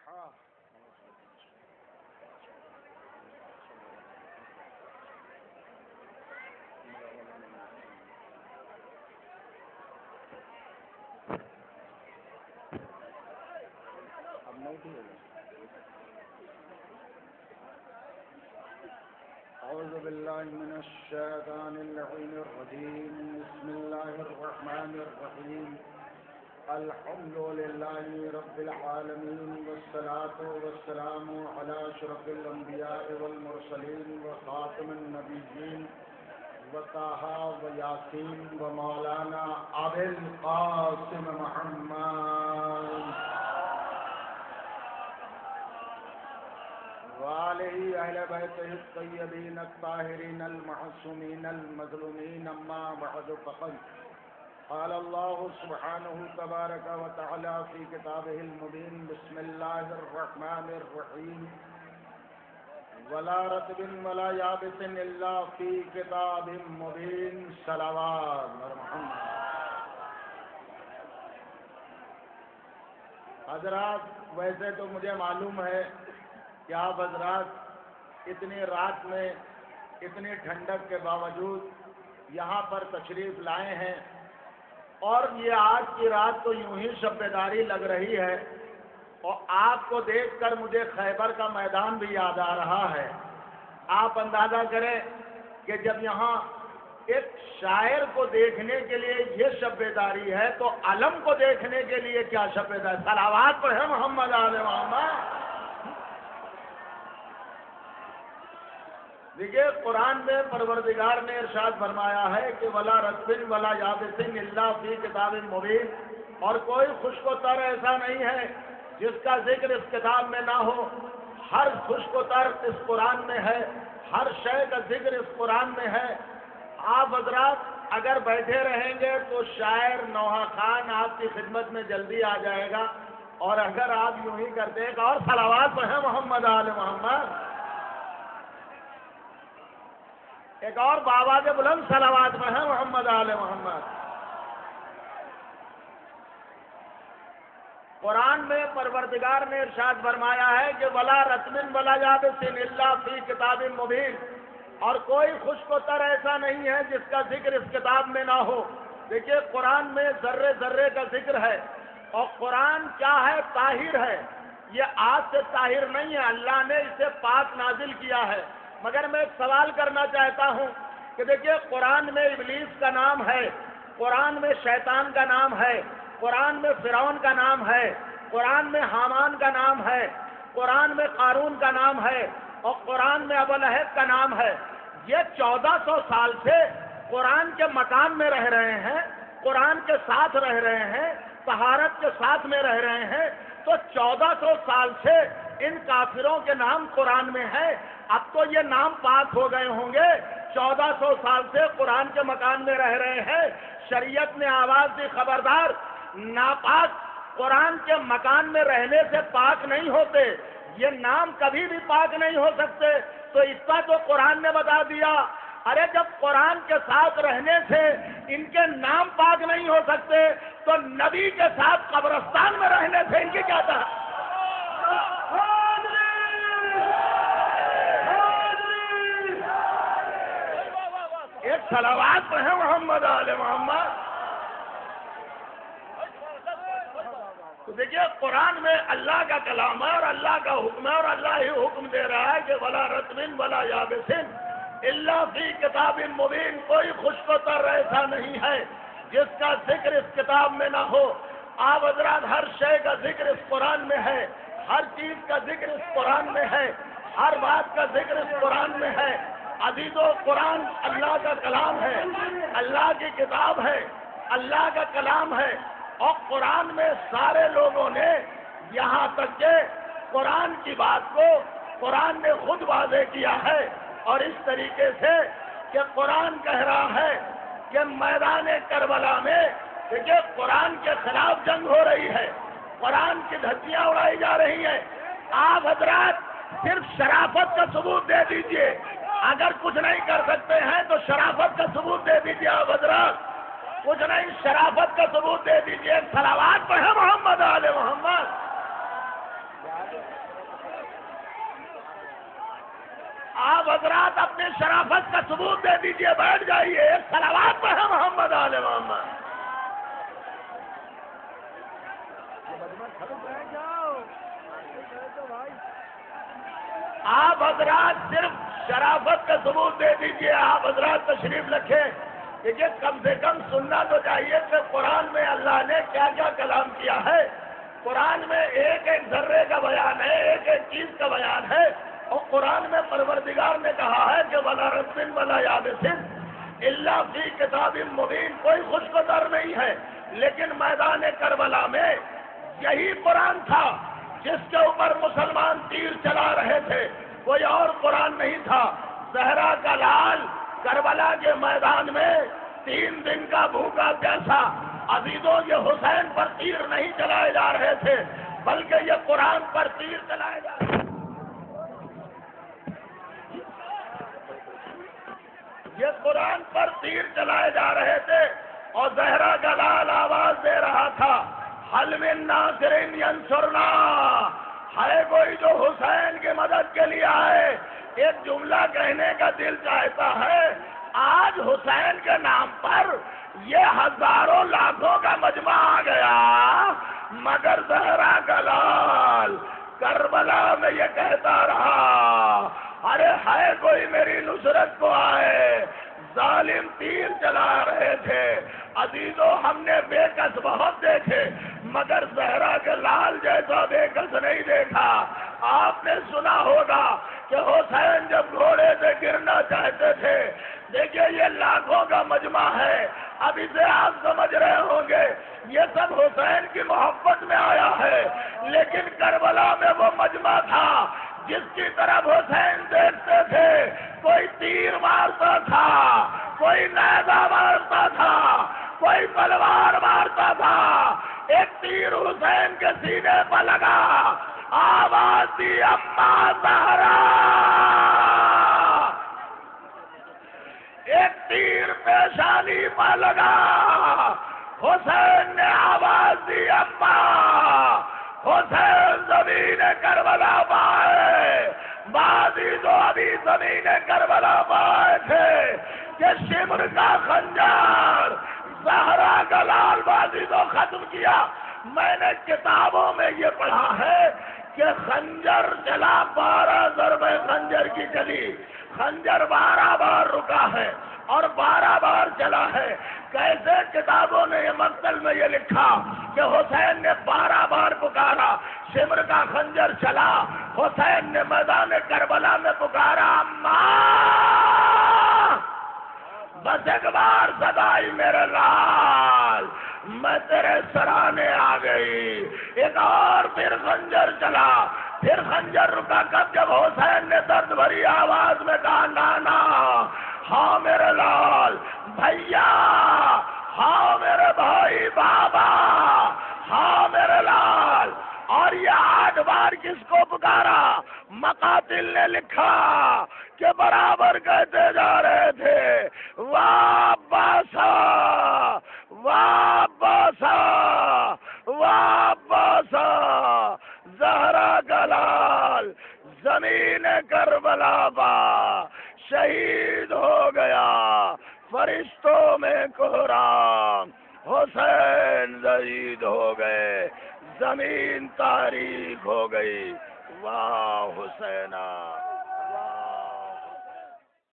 ہاں اب نہیں تھی اعوذ باللہ من الشیطان اللعین الرجیم بسم اللہ الرحمن الرحیم الحمد للہ رب العالمین والصلاة والسلام علی اشرف الانبیاء والمرسلین وخاتم النبیین وطٰہٰ ویاسین ومولانا ابی القاسم محمد وآلہ اہل بیتہ الطیبین الطاہرین المعصومین المظلومین اما بعد فقد قال اللہ سبحانہ تبارک و تعالی فی کتابہ المبین بسم اللہ الرحمن الرحیم ولا رطب ولا یابس الا فی کتاب مبین صلوات محمد. حضرات ویسے تو مجھے معلوم ہے کہ آپ حضرات اتنی رات میں اتنی ٹھنڈک کے باوجود یہاں پر تشریف لائے ہیں اور یہ آج کی رات تو یوں ہی شب بیداری لگ رہی ہے اور آپ کو دیکھ کر مجھے خیبر کا میدان بھی یاد آ رہا ہے. آپ اندازہ کریں کہ جب یہاں ایک شاعر کو دیکھنے کے لیے یہ شب بیداری ہے تو علم کو دیکھنے کے لیے کیا شب بیداری. صلوات پر ہے محمد آل محمد. دیکھیے قرآن میں پروردگار نے ارشاد فرمایا ہے کہ ولا رطب ولا یابس الا فی کتاب مبین، اور کوئی خشک و تر ایسا نہیں ہے جس کا ذکر اس کتاب میں نہ ہو. ہر خشک و تر اس قرآن میں ہے، ہر شے کا ذکر اس قرآن میں ہے. آپ حضرات اگر بیٹھے رہیں گے تو شاعر نوحہ خان آپ کی خدمت میں جلدی آ جائے گا، اور اگر آپ یوں ہی کرتے ہیں اور صلوات پڑھیں محمد آل محمد، ایک اور بابا کے بلند صلوات میں ہے محمد آل محمد. قرآن میں پروردگار نے ارشاد فرمایا ہے کہ ولا رطب ولا یابس الا فی کتاب مبین، اور کوئی خشک و تر ایسا نہیں ہے جس کا ذکر اس کتاب میں نہ ہو. دیکھیے قرآن میں ذرے ذرے کا ذکر ہے، اور قرآن کیا ہے؟ طاہر ہے. یہ آج سے طاہر نہیں ہے، اللہ نے اسے پاک نازل کیا ہے. مگر میں ایک سوال کرنا چاہتا ہوں کہ دیکھیے قرآن میں ابلیس کا نام ہے، قرآن میں شیطان کا نام ہے، قرآن میں فرعون کا نام ہے، قرآن میں حامان کا نام ہے، قرآن میں قارون کا نام ہے، اور قرآن میں ابو لہب کا نام ہے. یہ 1400 سال سے قرآن کے مکان میں رہ رہے ہیں، قرآن کے ساتھ رہ رہے ہیں، طہارت کے ساتھ میں رہ رہے ہیں. تو 1400 سال سے ان کافروں کے نام قرآن میں ہے. اب تو یہ نام پاک ہو گئے ہوں گے. 1400 سال سے قرآن کے مکان میں رہ رہے ہیں. شریعت نے آواز دی خبردار، ناپاک قرآن کے مکان میں رہنے سے پاک نہیں ہوتے، یہ نام کبھی بھی پاک نہیں ہو سکتے. تو اتنا تو قرآن نے بتا دیا. ارے جب قرآن کے ساتھ رہنے سے ان کے نام پاک نہیں ہو سکتے تو نبی کے ساتھ قبرستان میں رہنے سے ان کی کیا تھا؟ ایک صلوات پڑھیں محمد آل محمد. تو دیکھیے قرآن میں اللہ کا کلام ہے اور اللہ کا حکم ہے، اور اللہ ہی حکم دے رہا ہے کہ ولا رطب ولا یابس الا فی کتاب مبین. کوئی خشک و تر ایسا نہیں ہے جس کا ذکر اس کتاب میں نہ ہو. آپ حضرات ہر شے کا ذکر اس قرآن میں ہے، ہر چیز کا ذکر اس قرآن میں ہے، ہر بات کا ذکر اس قرآن میں ہے. عزیزو قرآن اللہ کا کلام ہے، اللہ کی کتاب ہے، اللہ کا کلام ہے. اور قرآن میں سارے لوگوں نے یہاں تک کہ قرآن کی بات کو قرآن نے خود واضح کیا ہے، اور اس طریقے سے کہ قرآن کہہ رہا ہے کہ میدان کربلا میں دیکھیے قرآن کے خلاف جنگ ہو رہی ہے، قرآن کی دھجیاں اڑائی جا رہی ہیں. آپ حضرات صرف شرافت کا ثبوت دے دیجئے، اگر کچھ نہیں کر سکتے ہیں تو شرافت کا ثبوت دے دیجئے. آپ حضرات کچھ نہیں، شرافت کا ثبوت دے دیجئے. صلوات پڑھیں محمد آل محمد. اپنے شرافت کا ثبوت دے دیجئے، بیٹھ جائیے، ایک صلوات پڑھیں محمد آل محمد۔ آپ حضرات صرف شرافت کا ثبوت دے دیجئے، آپ حضرات تشریف رکھیں کہ یہ کم سے کم سننا تو چاہیے کہ قرآن میں اللہ نے کیا کیا کلام کیا ہے۔ قرآن میں ایک ایک ذرے کا بیان ہے، ایک ایک چیز کا بیان ہے، اور قرآن میں پروردگار نے کہا ہے کہ وَلَا رَتْبٍ وَلَا يَابِسٍ إِلَّا فِي كِتَابٍ مُبِينٍ، کوئی خشک و تر نہیں ہے، لیکن میدان کربلا میں یہی قرآن تھا جس کے اوپر مسلمان تیر چلا رہے تھے، کوئی اور قرآن نہیں تھا۔ زہرا کا لال کربلا کے میدان میں 3 دن کا بھوکا پیاسا، عزیزوں یہ حسین پر تیر نہیں چلائے جا رہے تھے، بلکہ یہ قرآن پر تیر چلائے جا رہے تھے۔ یہ قرآن پر تیر چلائے جا رہے تھے، اور زہرا کا لال آواز دے رہا تھا، حل من ناصر ینصرنا، ہے کوئی جو حسین کی مدد کے لیے آئے۔ ایک جملہ کہنے کا دل چاہتا ہے، آج حسین کے نام پر یہ ہزاروں لاکھوں کا مجمع آ گیا، مگر زہرا کا لال کربلا میں یہ کہتا رہا، ارے ہے کوئی میری نصرت کو آئے۔ ظالم تیر چلا رہے تھے، عزیزوں ہم نے بے کس بہت دیکھے، مگر زہرا کے لال جیسا بے کس نہیں دیکھا۔ آپ نے سنا ہوگا کہ حسین جب گھوڑے سے گرنا چاہتے تھے، دیکھیے یہ لاکھوں کا مجمع ہے، اب اسے آپ سمجھ رہے ہوں گے یہ سب حسین کی محبت میں آیا ہے، لیکن کربلا میں وہ مجمع تھا جس کی طرف حسین دیکھتے تھے، کوئی تیر مارتا تھا، کوئی نیزہ مارتا تھا، کوئی تلوار مارتا تھا۔ ایک تیر حسین کے سینے پر لگا، آواز دی اماں زہرا، ایک تیر پیشانی پر لگا، حسین نے آواز دی اماں، حسین زمین کربلا پائے، بازی تو ابھی زمین کربلا پائے تھے کہ شمر کا خنجر زہرا کا لال بازی تو ختم کیا۔ میں نے کتابوں میں یہ پڑھا ہے کہ خنجر چلا 12 ضربے خنجر کی چلی، خنجر 12 بار رکا ہے اور 12 بار چلا ہے۔ کیسے کتابوں نے یہ مقتل میں یہ لکھا کہ حسین نے 12 بار پکارا، شمر کا خنجر چلا، حسین نے میدان کربلا میں پکارا، اماں بس ایک بار صدائی میرے لال، میں تیرے سرانے آ گئی۔ ایک اور پھر خنجر چلا، پھر خنجر رکا، کب جب حسین نے درد بھری آواز میں کہا، نانا، ہاں میرے لال، بھیا، ہاں میرے بھائی، بابا، ہاں میرے لال، اور یہ 8 بار کس کو پکارا؟ مقاتل نے لکھا کہ برابر کہتے جا رہے تھے، واہ باسا، واہ باسا، واہ باسا، زہرا کا لال زمین کربلا با شہید ہو گیا، فرشتوں میں کوہرام، حسین شہید ہو گئے، زمین تاریک ہو گئی، واہ حسینہ۔